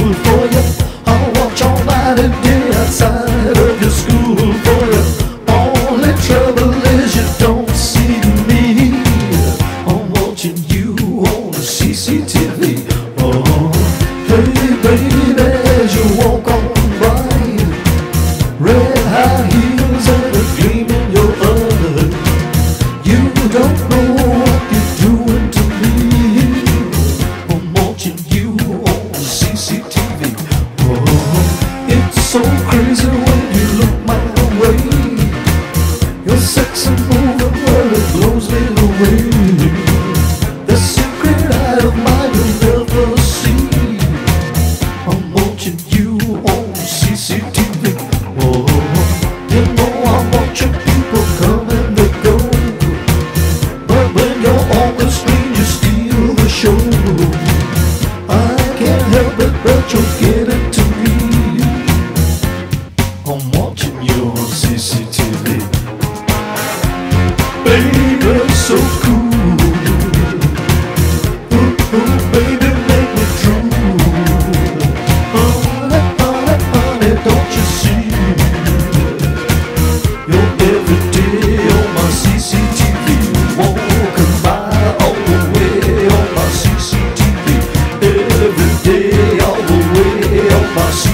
for you. I'll watch all night and day outside of your school for you. Only trouble is you don't see me. I'm watching you on the CCTV. Oh, hey baby, as you walk on by, red high heels and a gleam in your eye. You don't know what you're doing to me. I'm watching you on the CCTV. Oh, it's so crazy when you look my way. Your sex and moving, well, it blows me away. The secret eye of mine you'll never see. I'm watching you on CCTV. Oh, you know I'm watching people come and they go, but when you're on the screen you steal the show. I can't help it but you're getting to me. I'm watching you on CCTV. Baby, so cool. Ooh, baby, make me drool. Honey, honey, honey, don't you see? You're every day on my CCTV. Walking by all the way on my CCTV. Every day all the way on my CCTV.